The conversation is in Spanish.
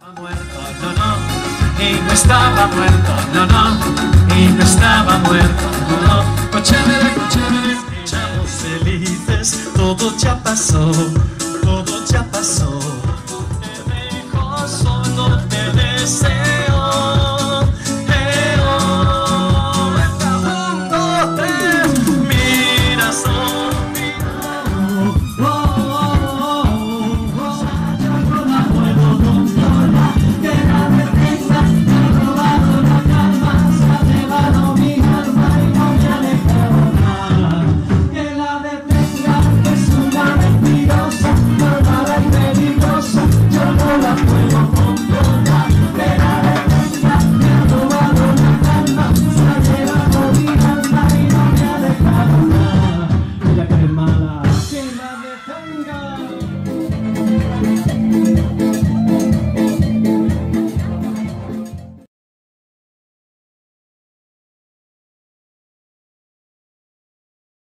Muerta, no, no, y no estaba muerta, no, no, y no estaba muerta, no, no. Con chévere, estamos felices, todo ya pasó, todo ya pasó.